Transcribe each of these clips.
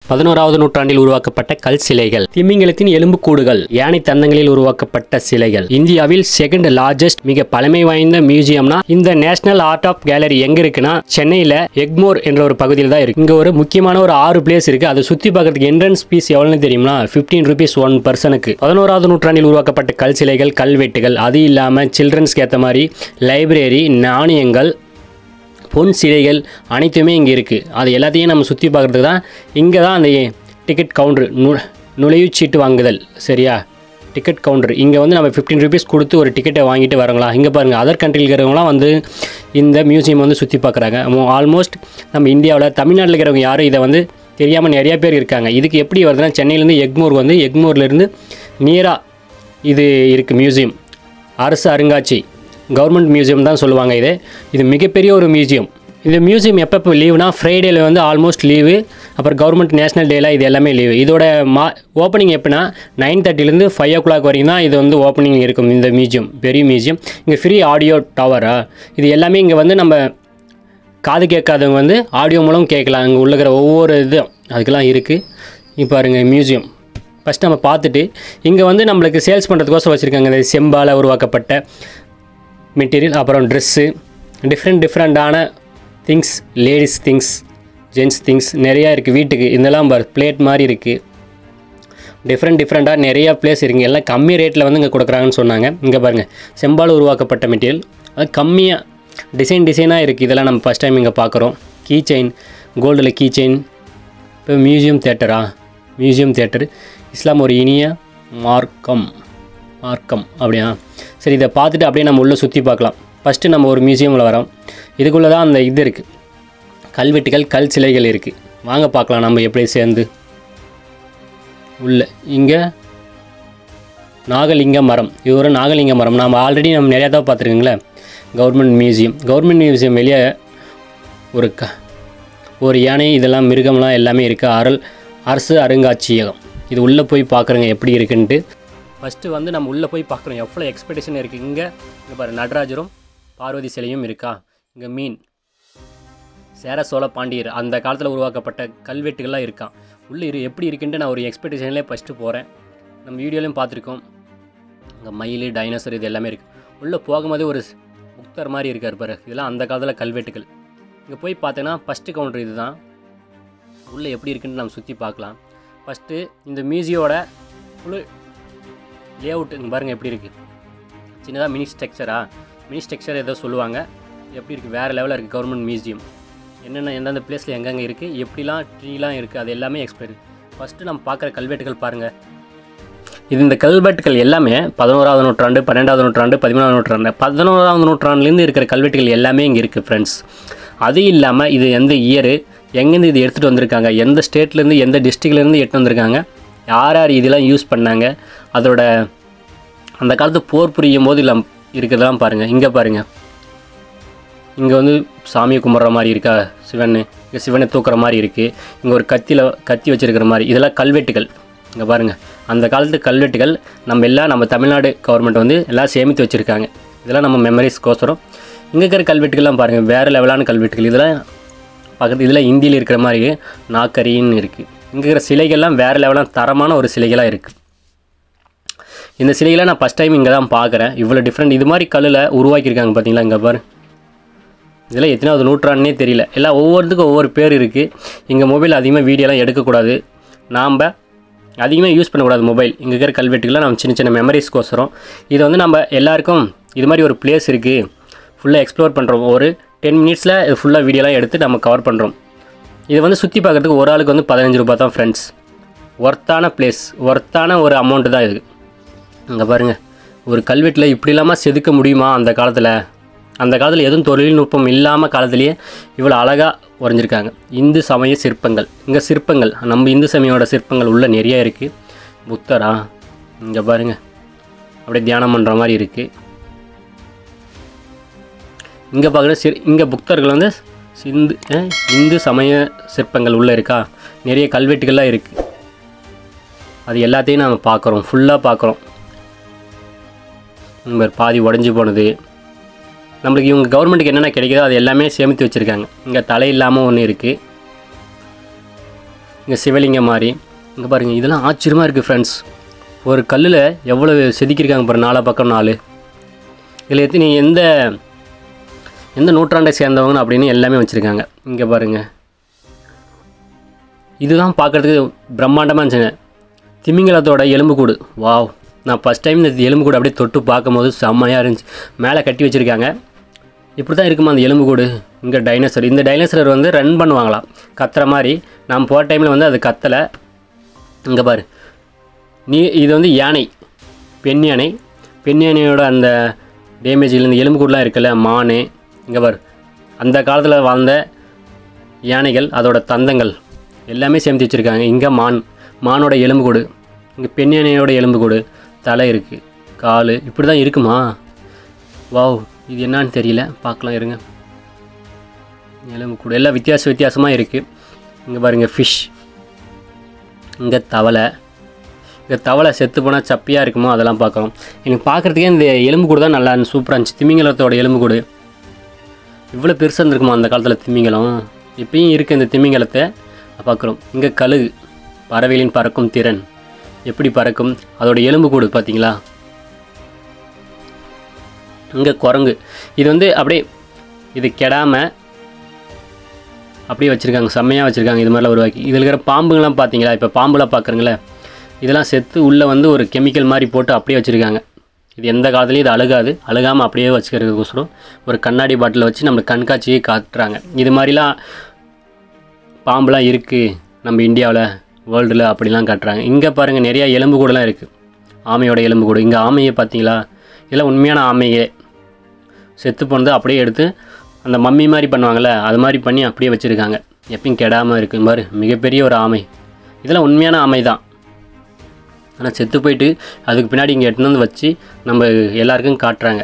11வது நூற்றாண்டில் உருவாக்கப்பட்ட கல் சிலைகள், திமிங்கலத்தின் எலும்புக்கூடுகள், யானை தந்தங்களில் உருவாக்கப்பட்ட சிலைகள். இந்தியாவில் செகண்ட் லார்ஜஸ்ட் மிக பழமை வாய்ந்த மியூசியம்னா இந்த நேஷனல் ஆர்ட் ஆஃப் கேலரி எங்க இருக்குன்னா சென்னையில எக்மோர் என்ற ஒரு பகுதியில் தான் இருக்கு. இங்க ஒரு முக்கியமான ஒரு 6 பிளேஸ் இருக்கு. அதை சுத்தி பார்க்கறதுக்கு என்ட்ரன்ஸ் ஃபீஸ் எவ்வளவுன்னு தெரியுமா? 15 rupees 1 பர்சனுக்கு. 11வது நூற்றாண்டில் உருவாக்கப்பட்ட கல் சிலைகள், கல்வெட்டுகள், அது இல்லாம சில்ட்ரன்ஸ்க்கு ஏற்ற மாதிரி லைப்ரரி, நாணயங்கள், பொன் சிலைகள் அனைத்துமே இங்கே இருக்குது. அது எல்லாத்தையும் நம்ம சுற்றி பார்க்குறதுக்கு தான் இங்கே தான் அந்த டிக்கெட் கவுண்டர், நுழைவுச்சீட்டு வாங்குதல். சரியா? டிக்கெட் கவுண்டர் இங்கே வந்து நம்ம 15 rupees கொடுத்து ஒரு டிக்கெட்டை வாங்கிட்டு வரங்களா. இங்கே பாருங்கள், அதர் கண்ட்ரியில் இருக்கிறவங்களாம் வந்து இந்த மியூசியம் வந்து சுற்றி பார்க்குறாங்க. ஆல்மோஸ்ட் நம்ம இந்தியாவில் தமிழ்நாட்டில் இருக்கிறவங்க யாரும் இதை வந்து தெரியாமல் நிறையா பேர் இருக்காங்க. இதுக்கு எப்படி வருதுன்னா சென்னையிலேருந்து எக்மோர் வந்து எக்மோர்லேருந்து நியராக இது இருக்குது மியூசியம். அரசு அருங்காட்சி, கவர்மெண்ட் மியூசியம் தான் சொல்லுவாங்க. இது மிகப்பெரிய ஒரு மியூசியம். இந்த மியூசியம் எப்போ லீவுனா ஃப்ரைடேல வந்து ஆல்மோஸ்ட் லீவு, அப்புறம் கவர்மெண்ட் நேஷனல் டேல இது எல்லாமே லீவு. இதோட ஓப்பனிங் எப்படின்னா 9:30லேருந்து 5 o'clock வரைக்கும் தான் இது வந்து ஓப்பனிங் இருக்கும். இந்த மியூசியம் பெரிய மியூசியம். இங்கே ஃப்ரீ ஆடியோ டவரா, இது எல்லாமே இங்கே வந்து நம்ம காது கேட்காதவங்க வந்து ஆடியோ மூலம் கேட்கலாம். இங்கே உள்ளக்கிற ஒவ்வொரு இதுவும் அதுக்கெல்லாம் இருக்குது. இப்போ பாருங்க மியூசியம். ஃபஸ்ட் நம்ம பார்த்துட்டு இங்கே வந்து நம்மளுக்கு சேல்ஸ் பண்ணுறதுக்கோசம் வச்சுருக்காங்க. இந்த செம்பால் உருவாக்கப்பட்ட மெட்டீரியல், அப்புறம் ட்ரெஸ்ஸு, டிஃப்ரெண்ட்டான things, ladies things, gents things நிறையா இருக்குது. வீட்டுக்கு இதெல்லாம் பிளேட் மாதிரி இருக்குது. டிஃப்ரெண்ட்டாக நிறையா பிளேஸ் இருக்குது. எல்லாம் கம்மி ரேட்டில் வந்து இங்கே கொடுக்குறாங்கன்னு சொன்னாங்க. இங்கே பாருங்கள், செம்பால் உருவாக்கப்பட்ட மெட்டீரியல், அது கம்மியாக டிசைனாக இருக்குது. இதெல்லாம் நம்ம ஃபஸ்ட் டைம் இங்கே பார்க்குறோம். கீ செயின், கோல்டில் கீ செயின். இப்போ மியூசியம் தேட்டர் இஸ்லாம் ஒரு இனிய மார்க்கம் அப்படியா? சரி, இதை பார்த்துட்டு அப்படியே நம்ம உள்ளே சுற்றி பார்க்கலாம். ஃபஸ்ட்டு நம்ம ஒரு மியூசியமில் வரோம். இதுக்குள்ளே தான் அந்த இது இருக்குது, கல்வெட்டுகள், கல் சிலைகள் இருக்குது. வாங்க பார்க்கலாம் நம்ம எப்படி சேர்ந்து உள்ள. இங்கே நாகலிங்க மரம், இது ஒரு நாகலிங்க மரம். நம்ம ஆல்ரெடி நிறையா தான் பார்த்துருக்கீங்களே. கவர்மெண்ட் மியூசியம் வெளியே ஒரு யானை, இதெல்லாம் மிருகம்லாம் எல்லாமே இருக்குது. அரசு அருங்காட்சியகம். இது உள்ளே போய் பார்க்குறேங்க எப்படி இருக்குன்ட்டு. ஃபஸ்ட்டு வந்து நம்ம உள்ளே போய் பார்க்குறோம் எவ்வளோ எக்ஸ்பெக்டேஷன் இருக்குது. இங்கே பாரு, நடராஜரும் பார்வதி சிலையும் இருக்கா. இங்கே மீன், சேர சோழ பாண்டியர் அந்த காலத்தில் உருவாக்கப்பட்ட கல்வெட்டுகள்லாம் இருக்கான். உள்ளே எப்படி இருக்குன்ட்டு நான் ஒரு எக்ஸ்பெக்டேஷன்லேயே ஃபஸ்ட்டு போகிறேன். நம்ம வீடியோலையும் பார்த்துருக்கோம். இங்கே மயில், டைனோசர் இது எல்லாமே இருக்குது. உள்ளே போகும்போது ஒரு புக்தர் மாதிரி இருக்கார் பாரு, இதெல்லாம் அந்த காலத்தில் கல்வெட்டுகள். இங்கே போய் பார்த்தீங்கன்னா ஃபஸ்ட்டு கவுண்டர் இது தான். உள்ளே எப்படி இருக்குன்னு நம்ம சுற்றி பார்க்கலாம். ஃபஸ்ட்டு இந்த மியூசியோட ஃபுல்லு லே அவுட் இங்கே பாருங்கள் எப்படி இருக்குது. சின்னதாக மினி ஸ்ட்ரக்சர் ஏதோ சொல்லுவாங்க. எப்படி இருக்குது, வேறு லெவலில் இருக்குது. கவர்மெண்ட் மியூசியம் எந்தெந்த பிளேஸில் எங்கெங்கே இருக்குது, எப்படிலாம் ட்ரீலாம் இருக்குது, அது எல்லாமே எக்ஸ்பிளைன். ஃபஸ்ட்டு நம்ம பார்க்குற கல்வெட்டுகள் பாருங்கள். இந்த கல்வெட்டுகள் எல்லாமே 11வது நூற்றாண்டு, 12வது நூற்றாண்டு, 13வது நூற்றாண்டு, 11வது நூற்றாண்டுலேருந்து இருக்கிற கல்வெட்டுகள் எல்லாமே இங்கே இருக்குது ஃப்ரெண்ட்ஸ். அது இல்லாமல் இது எந்த இயரு, எங்கேருந்து இது எடுத்துகிட்டு வந்திருக்காங்க, எந்த ஸ்டேட்லேருந்து எந்த டிஸ்ட்ரிக்ட்லேருந்து எடுத்துகிட்டு வந்திருக்காங்க, யார் இதெல்லாம் யூஸ் பண்ணாங்க, அதோட அந்த காலத்து போர் புரியும் போது இல்லை இருக்கிறதெல்லாம் பாருங்கள். இங்கே பாருங்கள், இங்கே வந்து சாமியை கும்பிட்ற மாதிரி இருக்கா இங்கே சிவனை தூக்குற மாதிரி இருக்குது. இங்கே ஒரு கத்தி வச்சுருக்கிற மாதிரி, இதெல்லாம் கல்வெட்டுகள். இங்கே பாருங்கள், அந்த காலத்து கல்வெட்டுகள் நம்ம தமிழ்நாடு கவர்மெண்ட் வந்து எல்லாம் சேமித்து வச்சுருக்காங்க. இதெல்லாம் நம்ம மெமரிஸ்க்கோசரம். இங்கே இருக்கிற கல்வெட்டுகள்லாம் பாருங்கள், வேறு லெவலான கல்வெட்டுகள். இதெல்லாம் பக்கத்து இதில் இந்தியில் இருக்கிற மாதிரி நாக்கரின்னு இருக்குது. இங்கே இருக்கிற சிலைகள்லாம் வேறு லெவலான தரமான ஒரு சிலைகளாக இருக்குது. இந்த சிலைகளை நான் ஃபஸ்ட் டைம் இங்கே தான் பார்க்குறேன். இவ்வளோ டிஃப்ரெண்ட் இது மாதிரி கல்லில் உருவாக்கியிருக்காங்க பார்த்தீங்களா. இங்கே பாரு, இதெல்லாம் எத்தனாவது நூற்றாண்டுனே தெரியல. எல்லாம் ஒவ்வொருத்துக்கும் ஒவ்வொரு பேர் இருக்குது. இங்கே மொபைல் அதிகமாக வீடியோலாம் எடுக்கக்கூடாது, நாம் அதிகமாக யூஸ் பண்ணக்கூடாது மொபைல். இங்கே இருக்கிற கல்வெட்டுகள்லாம் நம்ம சின்ன மெமரிஸ்க்கோசரம். இதை வந்து நம்ம எல்லாருக்கும் இது மாதிரி ஒரு பிளேஸ் இருக்குது, ஃபுல்லாக எக்ஸ்ப்ளோர் பண்ணுறோம். ஒரு 10 minutesல இது ஃபுல்லாக வீடியோலாம் எடுத்து நம்ம கவர் பண்ணுறோம். இதை வந்து சுற்றி பார்க்குறதுக்கு ஒரு ஆளுக்கு வந்து 15 ரூபா தான் ஃப்ரெண்ட்ஸ். ஒர்த்தான பிளேஸ், ஒர்த்தான ஒரு அமௌண்ட்டு தான் இது. இங்கே பாருங்கள், ஒரு கல்வெட்டில் இப்படி இல்லாமல் செதுக்க முடியுமா? அந்த காலத்தில் எதுவும் தொழில்நுட்பம் இல்லாமல் காலத்துலேயே இவ்வளோ அழகாக வரைஞ்சிருக்காங்க. இந்து சமய சிற்பங்கள். இங்கே சிற்பங்கள் நம்ம இந்து சமயோட சிற்பங்கள் உள்ள நிறையா இருக்குது. புத்தரா, இங்கே பாருங்கள் அப்படியே தியானம் பண்ணுற மாதிரி இருக்குது. இங்கே பார்க்குற இங்கே புத்தர்கள் வந்து இந்து சமய சிற்பங்கள் உள்ளே இருக்கா. நிறைய கல்வெட்டுகள்லாம் இருக்குது. அது எல்லாத்தையும் நம்ம பார்க்குறோம், ஃபுல்லாக பார்க்குறோம். பாதி உடஞ்சி போனது. நம்மளுக்கு இவங்க கவர்மெண்ட்டுக்கு என்னென்ன கிடைக்குதோ அது எல்லாமே சேமித்து வச்சுருக்காங்க. இங்கே தலை இல்லாமல் ஒன்று இருக்குது. இங்கே சிவலிங்கம் மாதிரி. இங்கே பாருங்கள், இதெல்லாம் ஆச்சரியமாக இருக்குது ஃப்ரெண்ட்ஸ். ஒரு கல்லில் எவ்வளோ செதுக்கியிருக்காங்க பாரு, 4 பக்கம் 4. இதில் எத்தனை எந்த நூற்றாண்டை சேர்ந்தவங்கன்னு அப்படின்னு எல்லாமே வச்சுருக்காங்க. இங்கே பாருங்கள், இதுதான் பார்க்குறதுக்கு பிரம்மாண்டமாக இருந்துச்சுங்க. திமிங்கலத்தோட எலும்புக்கூடு. வாவ், நான் ஃபஸ்ட் டைம் இந்த எலும்புக்கூடு அப்படியே தொட்டு பார்க்கும்போது செம்மையாக இருந்துச்சு. மேலே கட்டி வச்சுருக்காங்க. இப்படி தான் இருக்குமா அந்த எலும்புக்கூடு. இங்கே டைனோசர். இந்த டைனோசர் வந்து ரன் பண்ணுவாங்களாம், கத்துற மாதிரி. நான் போகிற டைமில் வந்து அது கத்தலை. இங்கே பாரு, இது வந்து யானை, பெண் யானை. பெண் யானையோட அந்த டேமேஜில் இந்த எலும்புக்கூடலாம் இருக்குல்ல, மான். இங்கே பாரு, அந்த காலத்தில் வாழ்ந்த யானைகள், அதோட தந்தங்கள் எல்லாமே சேர்த்து வச்சுருக்காங்க. இங்கே மானோட எலும்புக்கூடு. இங்கே பெண் யானையோட எலும்புக்கூடு, தலை இருக்குது, கால். இப்படி தான் இருக்குமா? வாவ், இது என்னான்னு தெரியல, பார்க்கலாம் இருங்க. எலும்புக்கூடு எல்லாம் வித்தியாசமாக இருக்குது. இங்கே பாருங்கள், ஃபிஷ். இங்கே தவளை. இங்கே தவளை செத்து போனால் சப்பியாக இருக்குமோ அதெல்லாம் பார்க்குறோம். எனக்கு பார்க்குறதுக்கே இந்த எலும்புக்கூடு தான் நல்லா சூப்பராக இருந்துச்சு. திமிங்கலத்தோட எலும்புக்கூடு இவ்வளோ பெருசாக இருந்திருக்குமா அந்த காலத்தில் திமிங்கலம். இப்பயும் இருக்குது இந்த திமிங்கலத்தை பார்க்குறோம். இங்கே கழுகு, பறவைகளின் பறக்கும் திறன் எப்படி பறக்கும், அதோட எலும்புக்கூடு பார்த்தீங்களா. இங்கே குரங்கு. இது வந்து அப்படியே இது கெடாமல் அப்படியே வச்சுருக்காங்க, செம்மையாக வச்சுருக்காங்க. இது மாதிரிலாம் உருவாக்கி. இதில் இருக்கிற பாம்புங்கள்லாம் பார்த்தீங்களா, இப்போ பாம்புலாம் பார்க்குறீங்களே, இதெல்லாம் செத்து உள்ளே வந்து ஒரு கெமிக்கல் மாதிரி போட்டு அப்படியே வச்சுருக்காங்க. இது எந்த காலத்துலேயும் இது அழுகாமல் அப்படியே வச்சுக்கிறதுக்கோசரம் ஒரு கண்ணாடி பாட்டில் வச்சு நம்மளுக்கு கண்காட்சியை காட்டுறாங்க. இது மாதிரிலாம் பாம்புலாம் இருக்குது நம்ம இந்தியாவில், வேர்ல்டில் அப்படிலாம் காட்டுறாங்க. இங்கே பாருங்கள், நிறையா எலும்புக்கூடலாம் இருக்குது. ஆமையோட எலும்புக்கூடு. இங்கே ஆமையை பார்த்தீங்களா, இதெல்லாம் உண்மையான ஆமையே. செத்து போனது அப்படியே எடுத்து அந்த மம்மி மாதிரி பண்ணுவாங்கள்ல, அது மாதிரி பண்ணி அப்படியே வச்சுருக்காங்க. எப்பயும் கெடாமல் இருக்குது பாரு, மிகப்பெரிய ஒரு ஆமை. இதெல்லாம் உண்மையான ஆமை தான், ஆனால் செத்து போயிட்டு அதுக்கு பின்னாடி இங்கே எடுத்துன்னு வந்து வச்சு நம்ம எல்லாருக்கும் காட்டுறாங்க.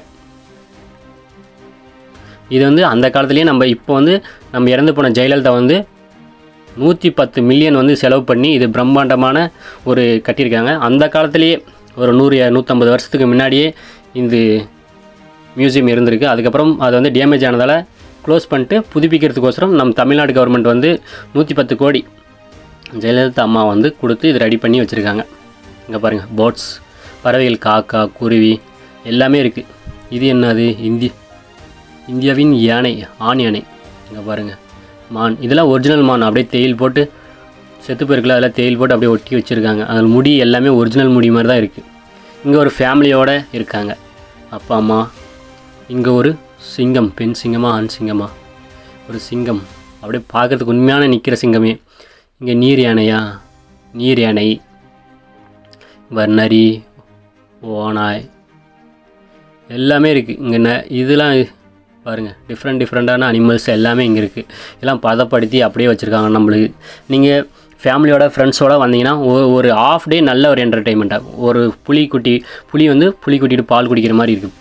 இது வந்து அந்த காலத்துலேயே இப்போ வந்து நம்ம இறந்து போன ஜெயலலிதா வந்து 110 மில்லியன் வந்து செலவு பண்ணி இது பிரம்மாண்டமான ஒரு கட்டியிருக்காங்க. அந்த காலத்துலேயே ஒரு 100-150 வருஷத்துக்கு முன்னாடியே இந்த மியூசியம் இருந்திருக்கு. அதுக்கப்புறம் அது வந்து டேமேஜ் ஆனதால் க்ளோஸ் பண்ணிட்டு புதுப்பிக்கிறதுக்கோசரம் நம்ம தமிழ்நாடு கவர்மெண்ட் வந்து 110 கோடி ஜெயலலிதா அம்மா வந்து கொடுத்து இது ரெடி பண்ணி வச்சுருக்காங்க. இங்கே பாருங்கள், பேர்ட்ஸ், பறவைகள், காக்கா, குருவி எல்லாமே இருக்குது. இது என்னது, இந்தியாவின் யானை, ஆண் யானை. இங்கே பாருங்கள், மான். இதெல்லாம் ஒரிஜினல் மான். அப்படியே தேயில் போட்டு செத்து போயிருக்கல, அதெல்லாம் தேயில் போட்டு அப்படியே ஒட்டி வச்சுருக்காங்க. அதில் முடி எல்லாமே ஒரிஜினல் முடி மாதிரி தான் இருக்குது. இங்கே ஒரு ஃபேமிலியோடு இருக்காங்க, அப்பா அம்மா. இங்கே ஒரு சிங்கம், பெண் சிங்கமா ஆண் சிங்கமா, ஒரு சிங்கம் அப்படியே பார்க்குறதுக்கு உண்மையான நிற்கிற சிங்கமே. இங்கே நீர் யானை, வர்ணரி, ஓனாய் எல்லாமே இருக்குது. இங்கே இதெல்லாம் பாருங்கள், டிஃப்ரெண்ட்டான அனிமல்ஸ் எல்லாமே இங்கே இருக்குது. எல்லாம் பதப்படுத்தி அப்படியே வச்சுருக்காங்க நம்மளுக்கு. நீங்கள் ஃபேமிலியோட ஃப்ரெண்ட்ஸோடு வந்தீங்கன்னா ஒரு ஆஃப் டே நல்ல ஒரு என்டர்டெயின்மெண்ட்டாக. ஒரு புலி வந்து புளி குட்டிட்டு பால் குடிக்கிற மாதிரி இருக்குது.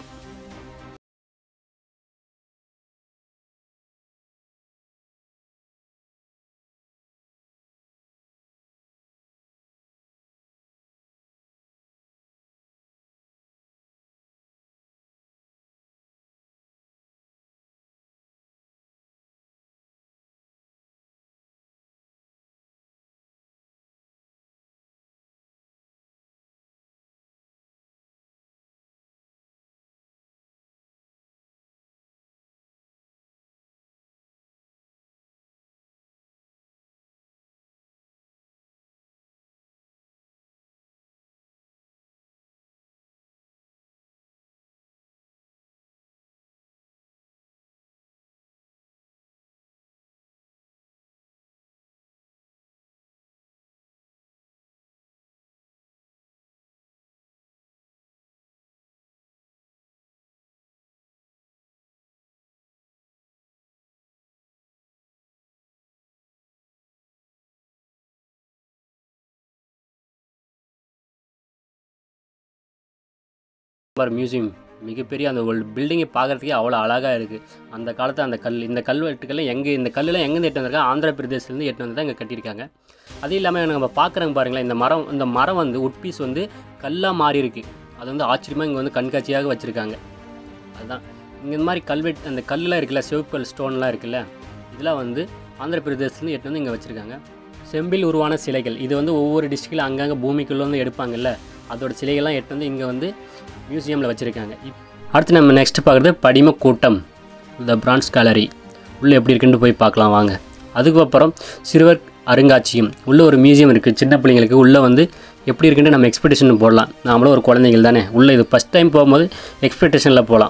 மியூசியம் மிகப்பெரிய அந்த ஒரு பில்டிங்கை பார்க்குறதுக்கே அவ்வளோ அழகாக இருக்குது. அந்த காலத்து அந்த இந்த கல்வெட்டுக்கெல்லாம் இந்த கல்லெலாம் எங்கேருந்து எட்டு வந்திருக்காங்க, ஆந்திர பிரதேசத்துலேருந்து எட்டு வந்து தான் இங்கே கட்டியிருக்காங்க. அது இல்லாமல் நம்ம பார்க்குறவங்க பாருங்களேன், இந்த மரம் வந்து உட்பீஸ் வந்து கல்லாக மாறி இருக்குது. அது வந்து ஆச்சரியமாக இங்கே வந்து கண்காட்சியாக வச்சுருக்காங்க. அதுதான் இங்கே இந்த மாதிரி அந்த கல்லாம் இருக்குல்ல, சிவப்பு கல் ஸ்டோன்லாம் இருக்குல்ல, இதெல்லாம் வந்து ஆந்திர பிரதேசத்துலேருந்து எட்டு வந்து இங்கே வச்சுருக்காங்க. செம்பில் உருவான சிலைகள். இது வந்து ஒவ்வொரு டிஸ்ட்ரிக்டில் அங்கங்கே பூமிக்குள்ளே வந்து எடுப்பாங்கல்ல, அதோட சிலைகள்லாம் எடுத்து வந்து இங்கே வந்து மியூசியமில் வச்சுருக்காங்க. அடுத்து நம்ம நெக்ஸ்ட் பார்க்குறது படிம கூட்டம், த பிரான்ஸ் கேலரி. உள்ளே எப்படி இருக்குன்னு போய் பார்க்கலாம் வாங்க. அதுக்கப்புறம் சிறுவர் அருங்காட்சியம். உள்ளே ஒரு மியூசியம் இருக்குது சின்ன பிள்ளைங்களுக்கு. உள்ளே வந்து எப்படி இருக்குன்னு நம்ம எக்ஸ்பெக்டேஷன் போடலாம். நாமளும் ஒரு குழந்தைகள் தானே. உள்ளே இது ஃபஸ்ட் டைம் போகும்போது எக்ஸ்பெக்டேஷனில் போகலாம்.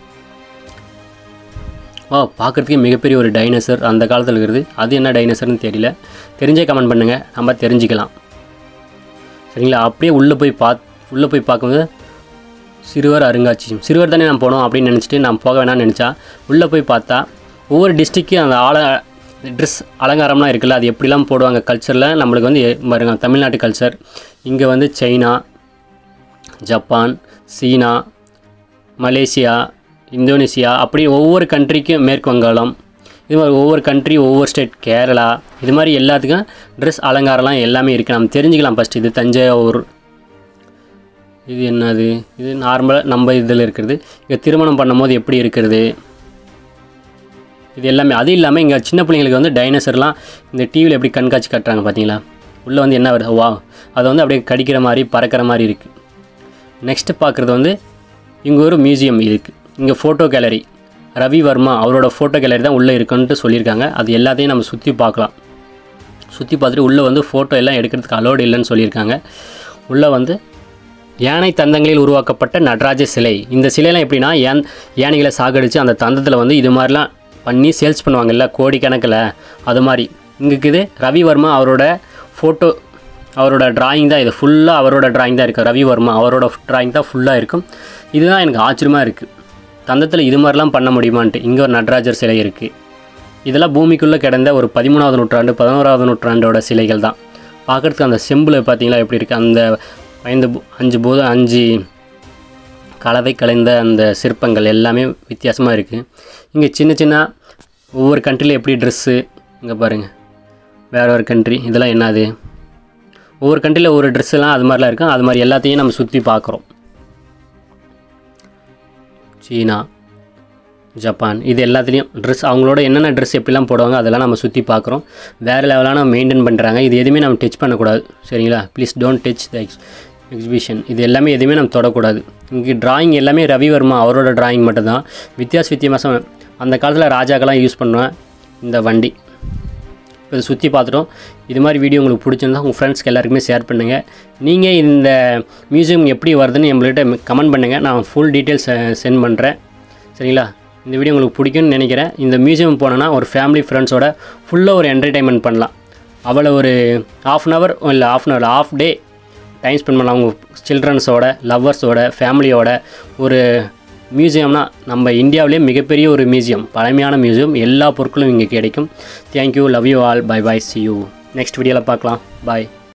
பார்க்குறதுக்கே மிகப்பெரிய ஒரு டைனோசர் அந்த காலத்தில் இருக்குது. அது என்ன டைனோசர்னு தெரியல, தெரிஞ்சே கமெண்ட் பண்ணுங்கள், நம்ம தெரிஞ்சுக்கலாம். சரிங்களா? அப்படியே உள்ளே போய் பார்க்கும்போது சிறுவர் அருங்காட்சியம். சிறுவர் தானே நான் போனோம் அப்படின்னு நினச்சிட்டு நான் போக வேணாம்னு நினச்சா, உள்ளே போய் பார்த்தா ஒவ்வொரு டிஸ்ட்ரிக்கு அந்த ட்ரெஸ் அலங்காரம்லாம் இருக்குல்ல, அது எப்படிலாம் போடுவாங்க கல்ச்சரில். நம்மளுக்கு வந்து பாருங்க தமிழ்நாட்டு கல்ச்சர். இங்கே வந்து சைனா, ஜப்பான், சீனா, மலேசியா, இந்தோனேசியா, அப்படி ஒவ்வொரு கண்ட்ரிக்கும், மேற்கு வங்காளம், இது மாதிரி ஒவ்வொரு கண்ட்ரி, ஒவ்வொரு ஸ்டேட், கேரளா, இது மாதிரி எல்லாத்துக்கும் ட்ரெஸ் அலங்காரம்லாம் எல்லாமே இருக்குது. நம்ம தெரிஞ்சுக்கலாம். ஃபஸ்ட்டு இது தஞ்சாவூர். இது என்னது? இது நார்மலாக நம்ம இதில் இருக்கிறது. இங்கே திருமணம் பண்ணும்போது எப்படி இருக்கிறது, இது எல்லாமே. அது இல்லாமல் இங்கே சின்ன பிள்ளைங்களுக்கு வந்து டைனோசர்லாம் இந்த டிவியில் எப்படி கண்காட்சி கட்டுறாங்க பார்த்தீங்களா? உள்ளே வந்து என்ன வருது, வா, அதை வந்து அப்படியே கடிக்கிற மாதிரி பறக்கிற மாதிரி இருக்குது. நெக்ஸ்ட்டு பார்க்குறது வந்து இங்கே ஒரு மியூசியம் இருக்குது. இங்கே ஃபோட்டோ கேலரி, ரவி வர்மா அவரோட ஃபோட்டோ கேலரி தான் உள்ளே இருக்குன்ட்டு சொல்லியிருக்காங்க. அது எல்லாத்தையும் நம்ம சுற்றி பார்க்கலாம். சுற்றி பார்த்துட்டு உள்ளே வந்து ஃபோட்டோ எல்லாம் எடுக்கிறதுக்கு அலோடு இல்லைன்னு சொல்லியிருக்காங்க. உள்ளே வந்து யானை தந்தங்களில் உருவாக்கப்பட்ட நடராஜ சிலை. இந்த சிலையெல்லாம் எப்படின்னா யானைகளை சாகடித்து அந்த தந்தத்தில் வந்து இது மாதிரிலாம் பண்ணி சேல்ஸ் பண்ணுவாங்கல்ல கோடிக்கணக்கில், அது மாதிரி. இங்கே இருக்குது ரவி வர்மா அவரோட ஃபோட்டோ, அவரோட டிராயிங் தான் இது. ஃபுல்லாக அவரோட டிராயிங் தான் இருக்குது. ரவி வர்மா அவரோட டிராயிங் தான் ஃபுல்லாக இருக்கும். இதுதான் எனக்கு ஆச்சரியமாக இருக்குது, தந்தத்தில் இது மாதிரிலாம் பண்ண முடியுமான்ட்டு. இங்கே ஒரு நடராஜர் சிலை இருக்குது. இதெல்லாம் பூமிக்குள்ளே கிடந்த ஒரு 13வது நூற்றாண்டு 11வது நூற்றாண்டோட சிலைகள் தான். பார்க்குறதுக்கு அந்த செம்பில் பார்த்தீங்களா எப்படி இருக்குது, அந்த 5 கலவை கலைந்த அந்த சிற்பங்கள் எல்லாமே வித்தியாசமாக இருக்குது. இங்கே சின்ன சின்ன ஒவ்வொரு கண்ட்ரியில் எப்படி ட்ரெஸ்ஸு, இங்கே பாருங்கள் வேறு ஒரு கண்ட்ரி, இதெல்லாம் என்னது, ஒவ்வொரு கண்ட்ரியில் ஒவ்வொரு ட்ரெஸ்ஸெல்லாம் அது மாதிரிலாம் இருக்கும். அது மாதிரி எல்லாத்தையும் நம்ம சுற்றி பார்க்குறோம். சீனா, ஜப்பான், இது எல்லாத்துலேயும் ட்ரெஸ் அவங்களோட என்னென்ன ட்ரெஸ் எப்படிலாம் போடுவாங்க அதெல்லாம் நம்ம சுற்றி பார்க்குறோம். வேறு லெவலான மெயின்டைன் பண்ணுறாங்க. இது எதுவுமே நம்ம டச் பண்ணக்கூடாது. சரிங்களா? Please don't touch the exhibition. இது எல்லாமே எதுவுமே நம்ம தொடக்கூடாது. இங்கே டிராயிங் எல்லாமே ரவி வர்மா அவரோட டிராயிங் மட்டும்தான். வித்தியாசம் அந்த காலத்தில் ராஜாக்கெல்லாம் யூஸ் பண்ணுவேன் இந்த வண்டி. இப்போ இதை சுற்றி பார்த்துட்டோம். இது மாதிரி வீடியோ உங்களுக்கு பிடிச்சிருந்தா உங்கள் ஃப்ரெண்ட்ஸ்க்கு எல்லாருக்குமே ஷேர் பண்ணுங்கள். நீங்கள் இந்த மியூசியம் எப்படி வருதுன்னு நம்மள்கிட்ட கமெண்ட் பண்ணுங்கள். நான் ஃபுல் டீட்டெயில்ஸ் சென்ட் பண்ணுறேன். சரிங்களா? இந்த வீடியோ உங்களுக்கு பிடிக்கும்னு நினைக்கிறேன். இந்த மியூசியம் போனோன்னா ஒரு ஃபேமிலி ஃப்ரெண்ட்ஸோட ஃபுல்லாக ஒரு என்டர்டைன்மெண்ட் பண்ணலாம். அவ்வளோ ஒரு ½ hour இல்லை ½ day டைம் ஸ்பெண்ட் பண்ணலாம் உங்கள் சில்ட்ரன்ஸோட, லவ்வர்ஸோட, ஃபேமிலியோட. ஒரு மியூசியம்னா நம்ம இந்தியாவிலே மிகப்பெரிய ஒரு மியூசியம், பழமையான மியூசியம். எல்லா பொருட்களும் இங்கே கிடைக்கும். Thank you, love you all, bye bye, see you. Next வீடியோவில் பார்க்கலாம். பாய்.